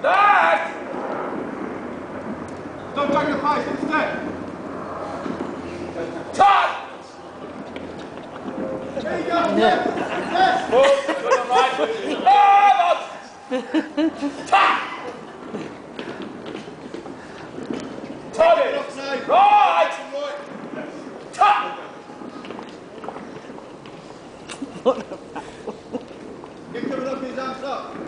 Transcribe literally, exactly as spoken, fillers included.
That! Don't take the pace instead. Top! There you go. Left. Left. Move to the right. Ah, top! Tommy! Right! Top! Keep coming up his arms up.